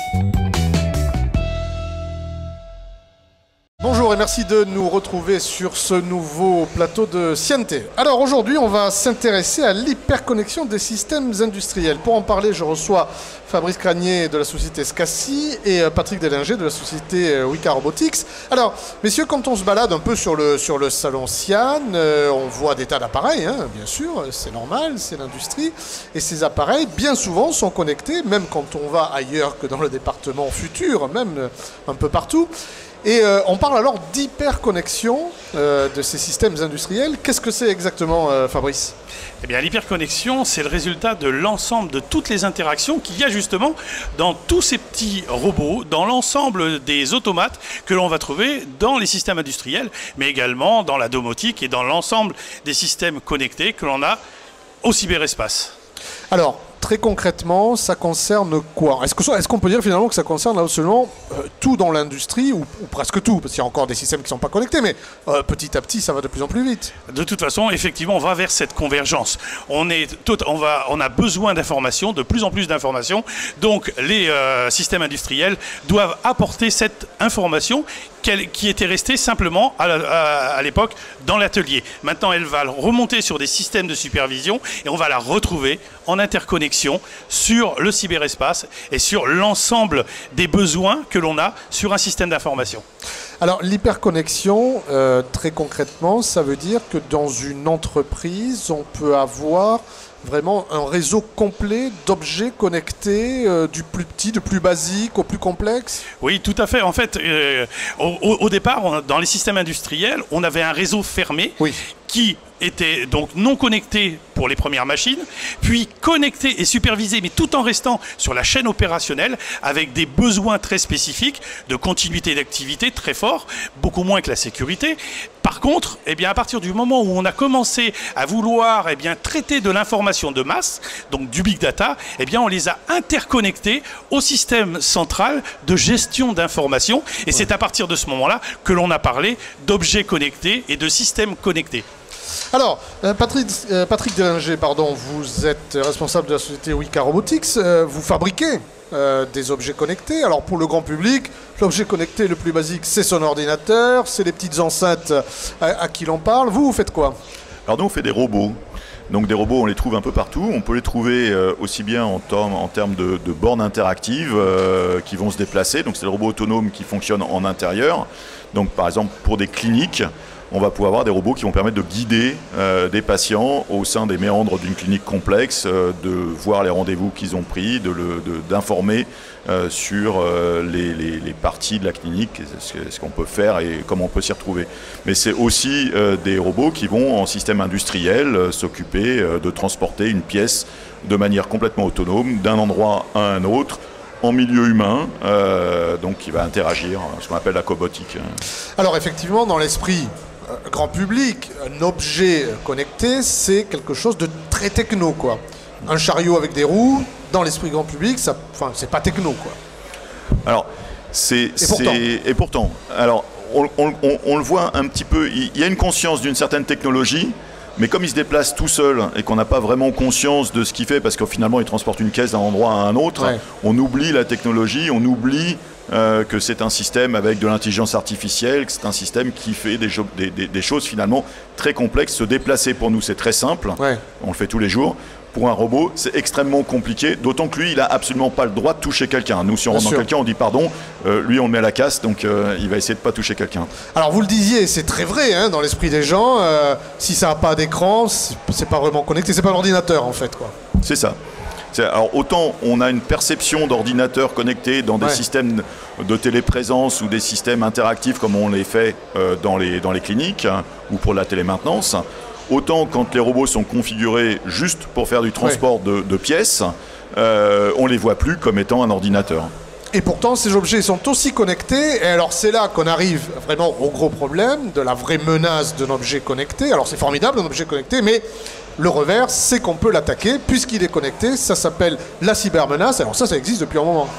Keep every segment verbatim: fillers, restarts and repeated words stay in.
Bonjour et merci de nous retrouver sur ce nouveau plateau de Sciente. Alors aujourd'hui, on va s'intéresser à l'hyperconnexion des systèmes industriels. Pour en parler, je reçois Fabrice Cragnier de la société Scassi et Patrick Delinger de la société Wika Robotics. Alors, messieurs, quand on se balade un peu sur le, sur le salon Cian, euh, on voit des tas d'appareils, hein, bien sûr, c'est normal, c'est l'industrie. Et ces appareils, bien souvent, sont connectés, même quand on va ailleurs que dans le département futur, même un peu partout. Et euh, on parle alors d'hyperconnexion euh, de ces systèmes industriels. Qu'est-ce que c'est exactement, euh, Fabrice ? Eh bien, l'hyperconnexion, c'est le résultat de l'ensemble de toutes les interactions qu'il y a justement dans tous ces petits robots, dans l'ensemble des automates que l'on va trouver dans les systèmes industriels, mais également dans la domotique et dans l'ensemble des systèmes connectés que l'on a au cyberespace. Alors, très concrètement, ça concerne quoi? Est-ce que, est-ce qu'on peut dire finalement que ça concerne absolument euh, tout dans l'industrie, ou, ou presque tout, parce qu'il y a encore des systèmes qui ne sont pas connectés, mais euh, petit à petit, ça va de plus en plus vite. De toute façon, effectivement, on va vers cette convergence. On, est tout, on, va, on a besoin d'informations, de plus en plus d'informations, donc les euh, systèmes industriels doivent apporter cette information qui était restée simplement à, à, à l'époque dans l'atelier. Maintenant, elle va remonter sur des systèmes de supervision et on va la retrouver en interconnexion sur le cyberespace et sur l'ensemble des besoins que l'on a sur un système d'information. Alors, l'hyperconnexion, euh, très concrètement, ça veut dire que dans une entreprise, on peut avoir vraiment un réseau complet d'objets connectés, euh, du plus petit, du plus basique au plus complexe? Oui, tout à fait. En fait, euh, au, au départ, on, dans les systèmes industriels, on avait un réseau fermé oui. qui était donc non connecté pour les premières machines, puis connecté et supervisé, mais tout en restant sur la chaîne opérationnelle, avec des besoins très spécifiques de continuité d'activité très forts, beaucoup moins que la sécurité. Par contre, eh bien, à partir du moment où on a commencé à vouloir eh bien, traiter de l'information de masse, donc du big data, eh bien, on les a interconnectés au système central de gestion d'information. Et ouais. c'est à partir de ce moment-là que l'on a parlé d'objets connectés et de systèmes connectés. Alors, euh, Patrick, euh, Patrick Delinger, pardon, vous êtes responsable de la société Wika Robotics. Euh, vous fabriquez euh, des objets connectés. Alors, pour le grand public, l'objet connecté le plus basique, c'est son ordinateur, c'est les petites enceintes à, à qui l'on parle. Vous, vous faites quoi? Alors, nous, on fait des robots. Donc, des robots, on les trouve un peu partout. On peut les trouver euh, aussi bien en, termes, en termes de, de bornes interactives euh, qui vont se déplacer. Donc, c'est des robots autonomes qui fonctionnent en intérieur. Donc, par exemple, pour des cliniques, on va pouvoir avoir des robots qui vont permettre de guider euh, des patients au sein des méandres d'une clinique complexe, euh, de voir les rendez-vous qu'ils ont pris, de le, de, d'informer euh, sur euh, les, les, les parties de la clinique, ce, ce qu'on peut faire et comment on peut s'y retrouver. Mais c'est aussi euh, des robots qui vont en système industriel euh, s'occuper euh, de transporter une pièce de manière complètement autonome d'un endroit à un autre, en milieu humain, euh, donc qui va interagir, ce qu'on appelle la cobotique. Alors effectivement, dans l'esprit grand public, un objet connecté, c'est quelque chose de très techno, quoi. Un chariot avec des roues, dans l'esprit grand public, ça, enfin, c'est pas techno, quoi. Alors, c'est... Et pourtant. Et pourtant. Alors, on, on, on, on le voit un petit peu, il y a une conscience d'une certaine technologie, mais comme il se déplace tout seul et qu'on n'a pas vraiment conscience de ce qu'il fait, parce que finalement il transporte une caisse d'un endroit à un autre, ouais. on oublie la technologie, on oublie euh, que c'est un système avec de l'intelligence artificielle, que c'est un système qui fait des, des, des, des choses finalement très complexes. Se déplacer pour nous c'est très simple, ouais. on le fait tous les jours. Pour un robot, c'est extrêmement compliqué, d'autant que lui, il n'a absolument pas le droit de toucher quelqu'un. Nous, si on rentre dans quelqu'un, on dit pardon, euh, lui, on le met à la casse, donc euh, il va essayer de ne pas toucher quelqu'un. Alors, vous le disiez, c'est très vrai, hein, dans l'esprit des gens, euh, si ça n'a pas d'écran, c'est pas vraiment connecté, c'est pas l'ordinateur, en fait, quoi. C'est ça. Alors, autant on a une perception d'ordinateur connecté dans des ouais. systèmes de téléprésence ou des systèmes interactifs comme on les fait euh, dans, les, dans les cliniques hein, ou pour la télémaintenance, autant quand les robots sont configurés juste pour faire du transport ouais. de, de pièces, euh, on ne les voit plus comme étant un ordinateur. Et pourtant, ces objets sont aussi connectés. Et alors, c'est là qu'on arrive vraiment au gros problème de la vraie menace d'un objet connecté. Alors, c'est formidable, un objet connecté, mais le revers, c'est qu'on peut l'attaquer puisqu'il est connecté. Ça s'appelle la cybermenace. Alors ça, ça existe depuis un moment. Oui,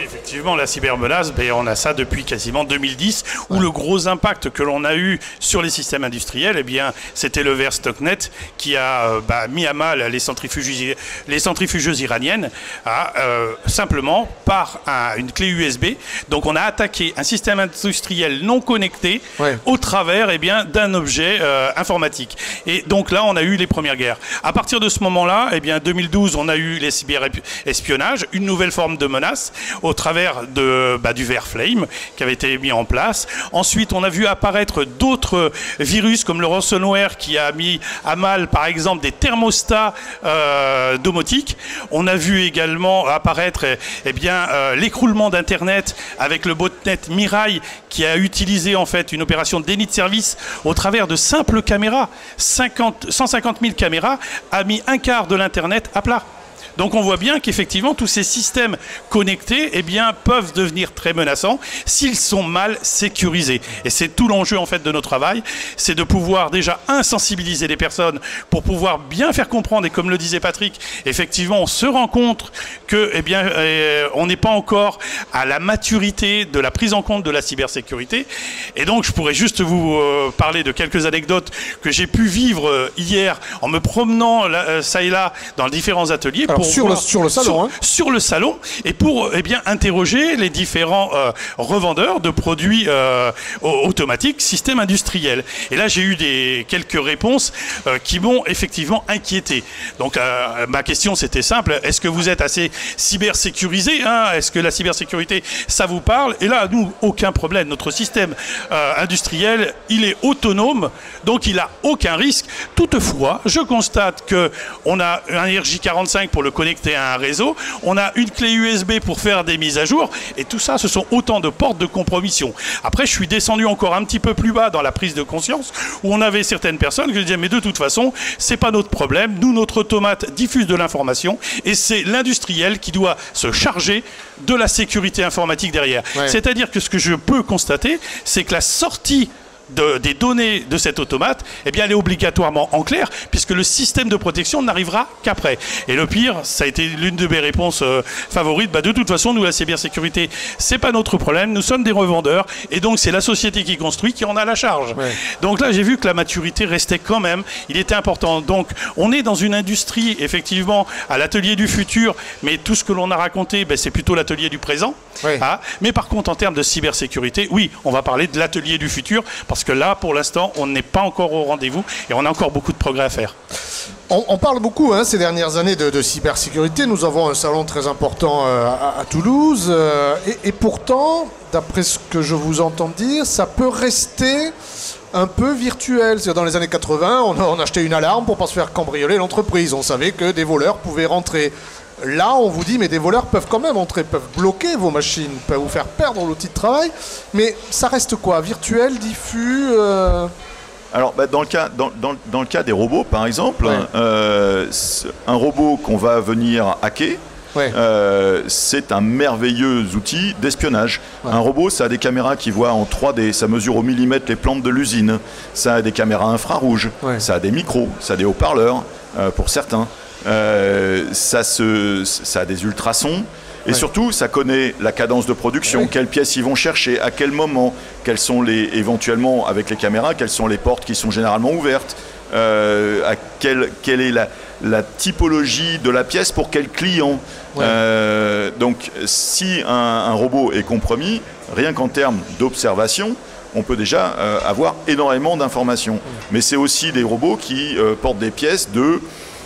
effectivement, la cybermenace, ben, on a ça depuis quasiment deux mille dix, où ouais. le gros impact que l'on a eu sur les systèmes industriels, eh bien, c'était le verre Stuxnet qui a euh, bah, mis à mal les centrifugeuses, les centrifugeuses iraniennes, à, euh, simplement par un, une clé U S B. Donc, on a attaqué un système industriel non connecté ouais. au travers eh bien, d'un objet euh, informatique. Et donc là, on a eu les premières guerres. À partir de ce moment-là, eh bien, deux mille douze, on a eu les cyber-espionnages, une nouvelle forme de menace au travers de, bah, du verre Flame qui avait été mis en place. Ensuite, on a vu apparaître d'autres virus comme le ransomware qui a mis à mal, par exemple, des thermostats euh, domotiques. On a vu également apparaître eh bien, euh, l'écroulement d'Internet avec le botnet Mirai qui a utilisé en fait une opération de déni de service au travers de simples caméras. cinquante, cent cinquante mille caméras a mis un quart de l'Internet à plat. Donc on voit bien qu'effectivement tous ces systèmes connectés eh bien, peuvent devenir très menaçants s'ils sont mal sécurisés. Et c'est tout l'enjeu en fait de notre travail, c'est de pouvoir déjà insensibiliser les personnes pour pouvoir bien faire comprendre, et comme le disait Patrick, effectivement on se rend compte que eh bien, euh, on n'est pas encore à la maturité de la prise en compte de la cybersécurité. Et donc je pourrais juste vous euh, parler de quelques anecdotes que j'ai pu vivre euh, hier en me promenant là, euh, ça et là dans différents ateliers. Alors, pour sur, le, sur le salon sur, hein. sur le salon, et pour eh bien, interroger les différents euh, revendeurs de produits euh, automatiques, systèmes industriels. Et là, j'ai eu des, quelques réponses euh, qui m'ont effectivement inquiété. Donc, euh, ma question, c'était simple. Est-ce que vous êtes assez cybersécurisé hein? Est-ce que la cybersécurité, ça vous parle? Et là, nous, aucun problème. Notre système euh, industriel, il est autonome, donc il n'a aucun risque. Toutefois, je constate qu'on a un R J quarante-cinq pour le connecter à un réseau, on a une clé U S B pour faire des mises à jour, et tout ça, ce sont autant de portes de compromission. Après, je suis descendu encore un petit peu plus bas dans la prise de conscience, où on avait certaines personnes qui disaient, mais de toute façon, c'est pas notre problème, nous, notre automate diffuse de l'information, et c'est l'industriel qui doit se charger de la sécurité informatique derrière. Ouais. C'est-à-dire que ce que je peux constater, c'est que la sortie De, des données de cet automate, eh bien, elle est obligatoirement en clair, puisque le système de protection n'arrivera qu'après. Et le pire, ça a été l'une de mes réponses euh, favorites, bah, de toute façon, nous, la cybersécurité, c'est pas notre problème, nous sommes des revendeurs, et donc c'est la société qui construit qui en a la charge. Ouais. Donc là, j'ai vu que la maturité restait quand même, il était important. Donc, on est dans une industrie, effectivement, à l'atelier du futur, mais tout ce que l'on a raconté, bah, c'est plutôt l'atelier du présent. Ouais. Hein. Mais par contre, en termes de cybersécurité, oui, on va parler de l'atelier du futur, parce que là, pour l'instant, on n'est pas encore au rendez-vous et on a encore beaucoup de progrès à faire. On, on parle beaucoup hein, ces dernières années de, de cybersécurité. Nous avons un salon très important euh, à, à Toulouse. Euh, et, et pourtant, d'après ce que je vous entends dire, ça peut rester un peu virtuel. C'est-à-dire dans les années quatre-vingt, on, on achetait une alarme pour ne pas se faire cambrioler l'entreprise. On savait que des voleurs pouvaient rentrer. Là, on vous dit, mais des voleurs peuvent quand même entrer, peuvent bloquer vos machines, peuvent vous faire perdre l'outil de travail. Mais ça reste quoi? Virtuel, diffus euh... Alors, bah, dans, le cas, dans, dans, dans le cas des robots, par exemple, ouais. euh, un robot qu'on va venir hacker, ouais. euh, c'est un merveilleux outil d'espionnage. Ouais. Un robot, ça a des caméras qui voient en trois D, ça mesure au millimètre les plantes de l'usine, ça a des caméras infrarouges, ouais. ça a des micros, ça a des haut-parleurs, euh, pour certains. Euh, ça, se, ça a des ultrasons et ouais. surtout ça connaît la cadence de production, oui. quelles pièces ils vont chercher, à quel moment, quelles sont les, éventuellement avec les caméras, quelles sont les portes qui sont généralement ouvertes, euh, à quelle, quelle est la, la typologie de la pièce pour quel client. Ouais. Euh, donc si un, un robot est compromis, rien qu'en termes d'observation, on peut déjà euh, avoir énormément d'informations. Ouais. Mais c'est aussi des robots qui euh, portent des pièces de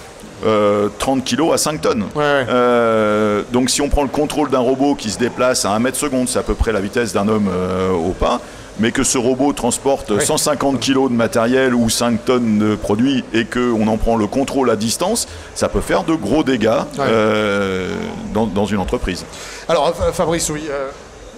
Euh, trente kilos à cinq tonnes. Ouais, ouais. Euh, donc si on prend le contrôle d'un robot qui se déplace à un mètre seconde, c'est à peu près la vitesse d'un homme euh, au pas, mais que ce robot transporte ouais. cent cinquante kilos de matériel ou cinq tonnes de produits et qu'on en prend le contrôle à distance, ça peut faire de gros dégâts ouais. euh, dans, dans une entreprise. Alors Fabrice, oui, euh,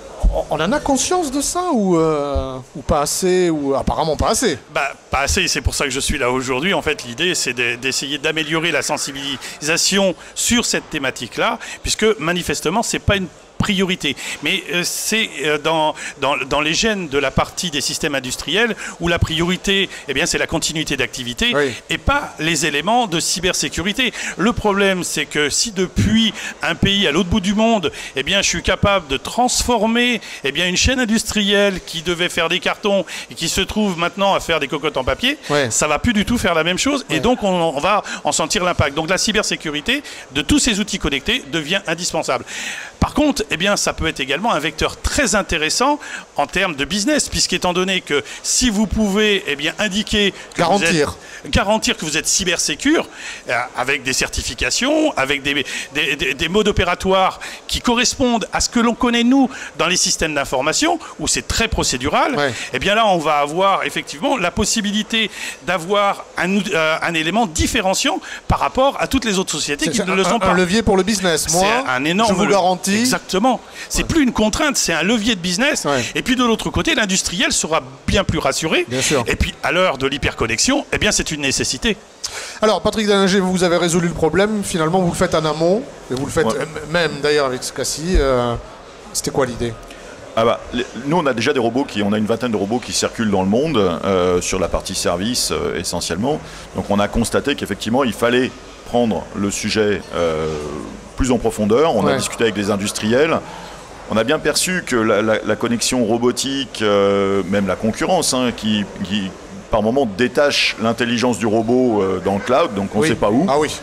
on en a conscience de ça ou, euh, ou pas assez, ou apparemment pas assez? Bah, pas assez, c'est pour ça que je suis là aujourd'hui. En fait, l'idée, c'est d'essayer d'améliorer la sensibilisation sur cette thématique-là, puisque manifestement, c'est pas une priorité. Mais euh, c'est euh, dans, dans, dans les gènes de la partie des systèmes industriels où la priorité, eh bien, c'est la continuité d'activité oui. et pas les éléments de cybersécurité. Le problème, c'est que si depuis un pays à l'autre bout du monde, eh bien, je suis capable de transformer eh bien, une chaîne industrielle qui devait faire des cartons et qui se trouve maintenant à faire des cocottes en papier, ouais. ça va plus du tout faire la même chose ouais. et donc on, on va en sentir l'impact. Donc la cybersécurité de tous ces outils connectés devient indispensable. Par contre, eh bien, ça peut être également un vecteur très intéressant en termes de business, puisqu'étant donné que si vous pouvez eh bien, indiquer que garantir. Vous êtes, garantir que vous êtes cybersécure, euh, avec des certifications, avec des, des, des, des modes opératoires qui correspondent à ce que l'on connaît nous dans les systèmes d'information, où c'est très procédural, ouais. eh bien là, on va avoir effectivement la possibilité d'avoir un, euh, un élément différenciant par rapport à toutes les autres sociétés qui ne le sont un, pas. Un levier pour le business. Moi, un énorme je vous garantis. Exactement. C'est ouais. plus une contrainte, c'est un levier de business. Ouais. Et puis de l'autre côté, l'industriel sera bien plus rassuré. Bien sûr. Et puis à l'heure de l'hyperconnexion, eh bien c'est une nécessité. Alors Patrick Dallinger, vous avez résolu le problème. Finalement, vous le faites en amont et vous le faites ouais. même d'ailleurs avec SCSI. Euh, C'était quoi l'idée? Ah bah, les, nous on a déjà des robots qui, on a une vingtaine de robots qui circulent dans le monde euh, sur la partie service euh, essentiellement. Donc on a constaté qu'effectivement il fallait prendre le sujet euh, plus en profondeur. On ouais. a discuté avec les industriels. On a bien perçu que la, la, la connexion robotique, euh, même la concurrence, hein, qui, qui par moment détache l'intelligence du robot euh, dans le cloud, donc on ne oui. sait pas où. Ah oui.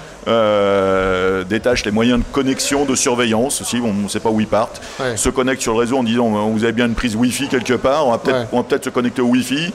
Euh, détache les moyens de connexion, de surveillance aussi, on ne sait pas où ils partent, ouais. se connecte sur le réseau en disant vous avez bien une prise Wi-Fi quelque part, on va peut-être ouais. peut se connecter au Wi-Fi.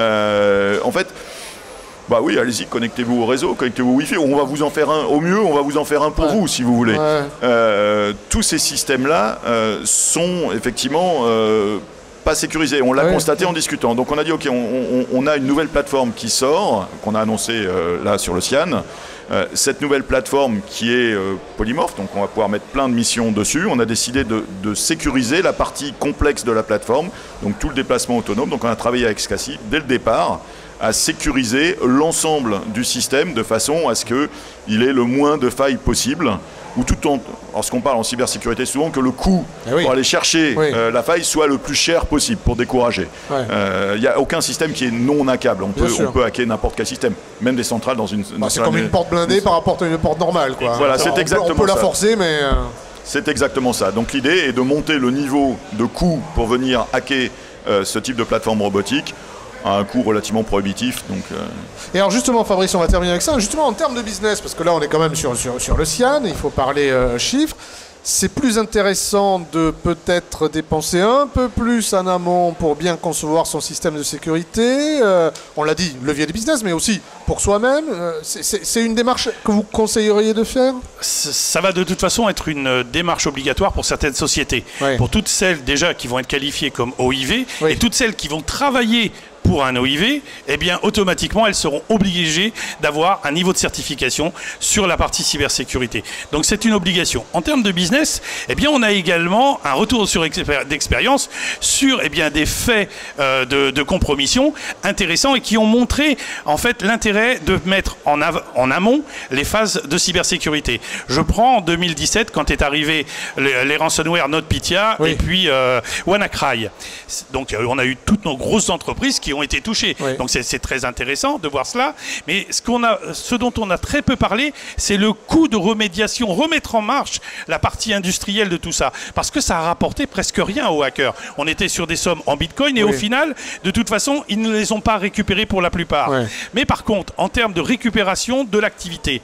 Euh, en fait, bah oui, allez-y, connectez-vous au réseau, connectez-vous au Wi-Fi, on va vous en faire un, au mieux, on va vous en faire un pour ouais. vous si vous voulez. Ouais. Euh, tous ces systèmes-là euh, sont effectivement euh, pas sécurisés, on l'a ouais. constaté en discutant. Donc on a dit ok, on, on, on a une nouvelle plateforme qui sort, qu'on a annoncée euh, là sur le Cyan. Euh, cette nouvelle plateforme qui est euh, polymorphe, donc on va pouvoir mettre plein de missions dessus. On a décidé de, de sécuriser la partie complexe de la plateforme, donc tout le déplacement autonome. Donc on a travaillé avec SCSI dès le départ à sécuriser l'ensemble du système de façon à ce qu'il ait le moins de failles possible. Ou tout en, lorsqu'on parle en cybersécurité, souvent que le coût eh oui. pour aller chercher oui. euh, la faille soit le plus cher possible pour décourager. Il n'y ouais. euh, a aucun système qui est non hackable. On peut, on peut hacker n'importe quel système, même des centrales dans une. Bah, c'est comme une porte blindée par rapport à une porte normale, quoi. Voilà, c'est exactement ça. On peut ça. la forcer, mais. Euh... C'est exactement ça. Donc l'idée est de monter le niveau de coût pour venir hacker euh, ce type de plateforme robotique à un coût relativement prohibitif. Donc, euh... Et alors justement, Fabrice, on va terminer avec ça. Justement, en termes de business, parce que là, on est quand même sur, sur, sur le Cyan, il faut parler euh, chiffres. C'est plus intéressant de peut-être dépenser un peu plus en amont pour bien concevoir son système de sécurité. Euh, on l'a dit, levier de business, mais aussi pour soi-même. Euh, c'est une démarche que vous conseilleriez de faire? Ça va de toute façon être une démarche obligatoire pour certaines sociétés. Oui. Pour toutes celles déjà qui vont être qualifiées comme O I V oui. et toutes celles qui vont travailler pour un O I V, eh bien, automatiquement, elles seront obligées d'avoir un niveau de certification sur la partie cybersécurité. Donc, c'est une obligation. En termes de business, eh bien, on a également un retour d'expérience sur eh bien, des faits euh, de, de compromission intéressants et qui ont montré, en fait, l'intérêt de mettre en, en amont les phases de cybersécurité. Je prends en deux mille dix-sept, quand est arrivé les, les ransomware NotPetya oui. et puis euh, WannaCry. Donc, on a eu toutes nos grosses entreprises qui ont été touchés. Oui. Donc c'est très intéressant de voir cela. Mais ce, qu'on a, ce dont on a très peu parlé, c'est le coût de remédiation, remettre en marche la partie industrielle de tout ça. Parce que ça a rapporté presque rien aux hackers. On était sur des sommes en bitcoin et oui. au final, de toute façon, ils ne les ont pas récupérés pour la plupart. Oui. Mais par contre, en termes de récupération de l'activité,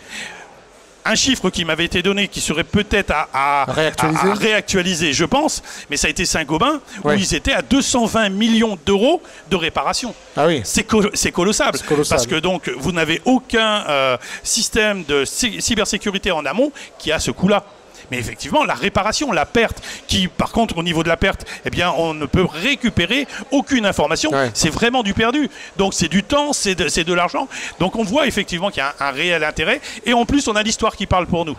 un chiffre qui m'avait été donné, qui serait peut-être à, à, réactualiser. à, à réactualiser, je pense, mais ça a été Saint-Gobain, ouais. où ils étaient à deux cent vingt millions d'euros de réparation. Ah oui. C'est co colossal, colossal. Parce que donc, vous n'avez aucun euh, système de cybersécurité en amont qui a ce coût-là. Mais effectivement, la réparation, la perte, qui par contre au niveau de la perte, eh bien, on ne peut récupérer aucune information. Ouais. C'est vraiment du perdu. Donc c'est du temps, c'est de, de l'argent. Donc on voit effectivement qu'il y a un, un réel intérêt. Et en plus, on a l'histoire qui parle pour nous.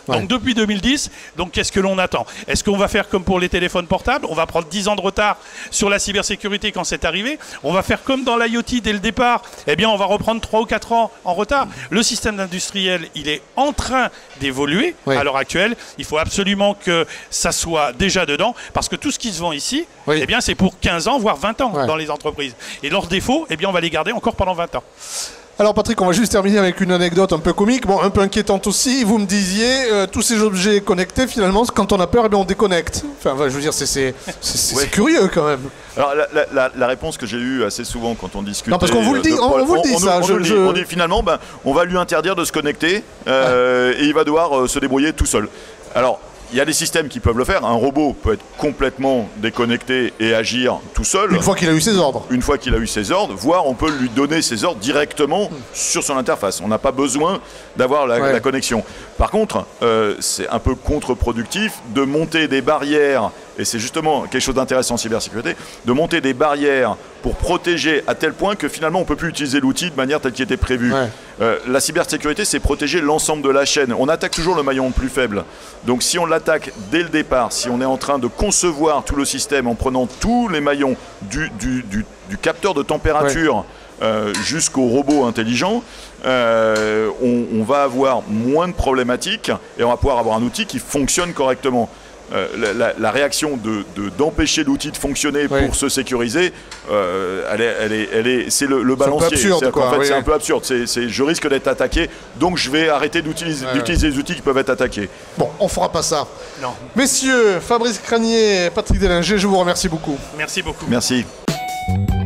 Ouais. Donc depuis deux mille dix, donc qu'est-ce que l'on attend? Est-ce qu'on va faire comme pour les téléphones portables? On va prendre dix ans de retard sur la cybersécurité quand c'est arrivé. On va faire comme dans l'I O T dès le départ. Eh bien, on va reprendre trois ou quatre ans en retard. Le système industriel, il est en train d'évoluer oui. à l'heure actuelle. Il faut absolument que ça soit déjà dedans, parce que tout ce qui se vend ici, oui. eh bien, c'est pour quinze ans, voire vingt ans ouais. dans les entreprises. Et leurs défauts, eh bien, on va les garder encore pendant vingt ans. Alors Patrick, on va juste terminer avec une anecdote un peu comique, bon, un peu inquiétante aussi. Vous me disiez, euh, tous ces objets connectés, finalement, quand on a peur, eh bien, on déconnecte. Enfin, je veux dire, c'est ouais. curieux quand même. Alors la, la, la réponse que j'ai eue assez souvent quand on discute... Non, parce qu'on vous le dit, on, on vous le dit on, ça. On, je, on, je... on dit finalement, ben, on va lui interdire de se connecter euh, ouais. et il va devoir euh, se débrouiller tout seul. Alors... Il y a des systèmes qui peuvent le faire. Un robot peut être complètement déconnecté et agir tout seul. Une fois qu'il a eu ses ordres. Une fois qu'il a eu ses ordres, voire on peut lui donner ses ordres directement mmh. sur son interface. On n'a pas besoin d'avoir la, ouais. la connexion. Par contre, euh, c'est un peu contre-productif de monter des barrières, et c'est justement quelque chose d'intéressant en cybersécurité, de monter des barrières pour protéger à tel point que finalement on ne peut plus utiliser l'outil de manière telle qu'il était prévu. Ouais. Euh, la cybersécurité, c'est protéger l'ensemble de la chaîne. On attaque toujours le maillon le plus faible. Donc si on l'attaque dès le départ, si on est en train de concevoir tout le système en prenant tous les maillons du, du, du, du capteur de température ouais. euh, jusqu'au robot intelligent, euh, on, on va avoir moins de problématiques et on va pouvoir avoir un outil qui fonctionne correctement. Euh, la, la, la réaction de, de, d'empêcher l'outil de fonctionner oui. pour se sécuriser, euh, elle est, elle est, elle est, c'est le, le balancier. C'est un peu absurde. En fait, oui, c'est oui. un peu absurde. C'est, c'est, je risque d'être attaqué, donc je vais arrêter d'utiliser, ouais, d'utiliser ouais. les outils qui peuvent être attaqués. Bon, on fera pas ça. Non. Messieurs, Fabrice Cranier, Patrick Dellinger, je vous remercie beaucoup. Merci beaucoup. Merci.